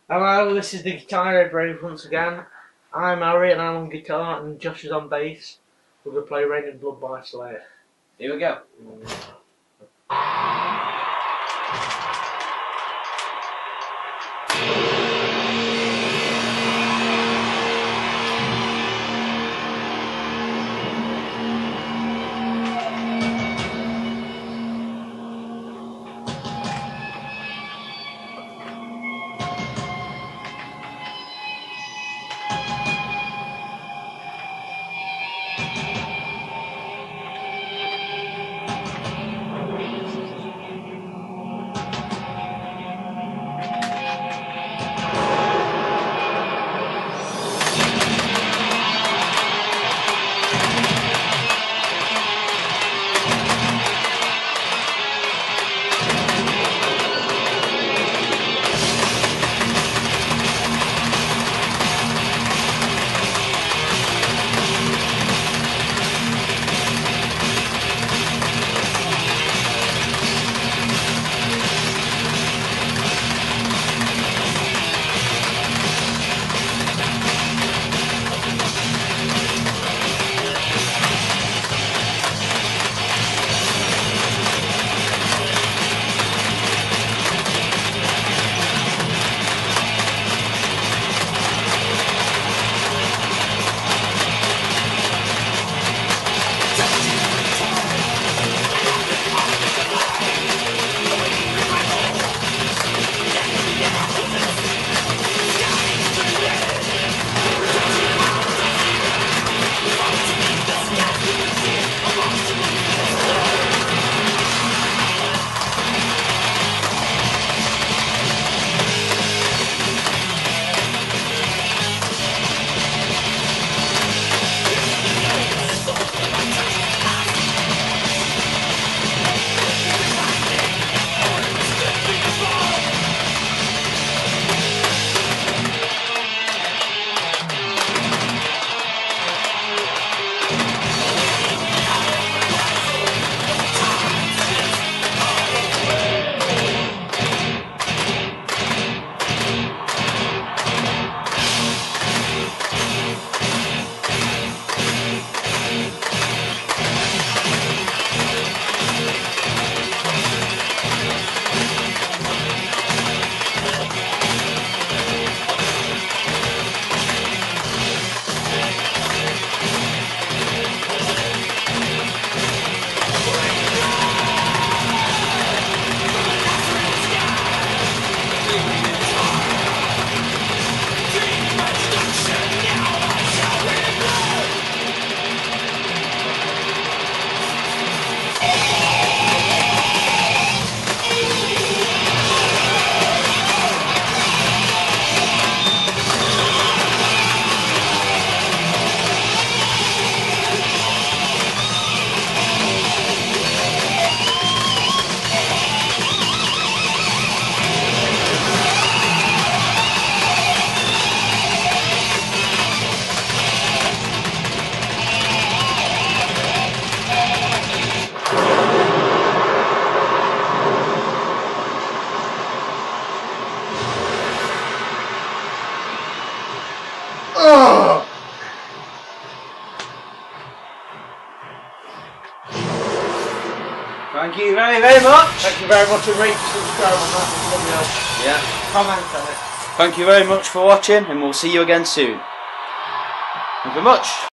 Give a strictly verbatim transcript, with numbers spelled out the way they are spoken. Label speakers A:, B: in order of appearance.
A: Hello, this is the Guitar Head Brave once again. I'm Harry and I'm on guitar and Josh is on bass. We're going to play Rain and Blood by Slayer.
B: Here we go.
A: Oh!
B: Thank you very, very much.
A: Thank you very much and rate, subscribe on that.
B: Yeah.
A: Comment on it.
B: Thank you very much for watching, and we'll see you again soon. Thank you very much.